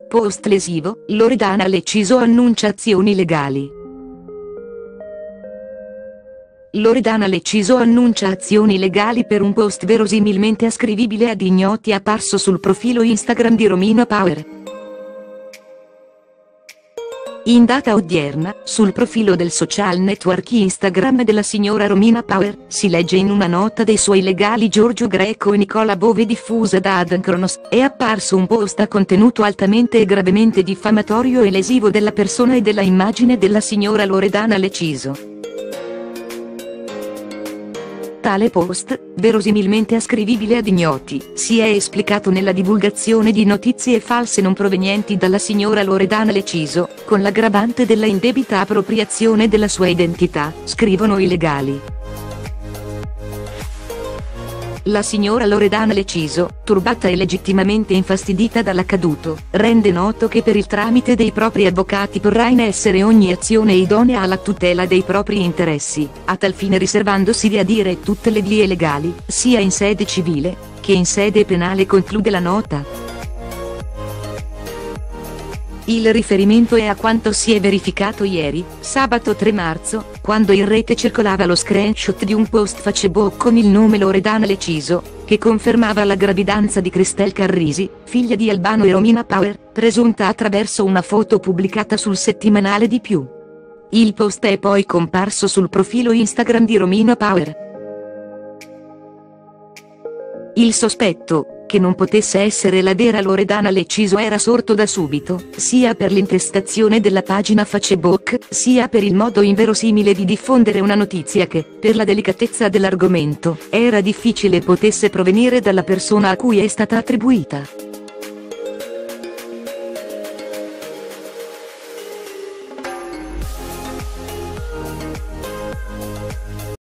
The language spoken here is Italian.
Post lesivo, Loredana Leciso annuncia azioni legali. Loredana Leciso annuncia azioni legali per un post verosimilmente ascrivibile ad ignoti apparso sul profilo Instagram di Romina Power. In data odierna, sul profilo del social network Instagram della signora Romina Power, si legge in una nota dei suoi legali Giorgio Greco e Nicola Bove diffusa da Adnkronos, è apparso un post a contenuto altamente e gravemente diffamatorio e lesivo della persona e della immagine della signora Loredana Leciso. Tale post, verosimilmente ascrivibile ad ignoti, si è esplicato nella divulgazione di notizie false non provenienti dalla signora Loredana Leciso, con l'aggravante della indebita appropriazione della sua identità, scrivono i legali. La signora Loredana Leciso, turbata e legittimamente infastidita dall'accaduto, rende noto che per il tramite dei propri avvocati porrà in essere ogni azione idonea alla tutela dei propri interessi, a tal fine riservandosi di adire tutte le vie legali, sia in sede civile, che in sede penale, conclude la nota. Il riferimento è a quanto si è verificato ieri, sabato 3 marzo, quando in rete circolava lo screenshot di un post Facebook con il nome Loredana Leciso, che confermava la gravidanza di Cristel Carrisi, figlia di Albano e Romina Power, presunta attraverso una foto pubblicata sul settimanale Di Più. Il post è poi comparso sul profilo Instagram di Romina Power. Il sospetto, che non potesse essere la vera Loredana Leciso, era sorto da subito, sia per l'intestazione della pagina Facebook, sia per il modo inverosimile di diffondere una notizia che, per la delicatezza dell'argomento, era difficile potesse provenire dalla persona a cui è stata attribuita.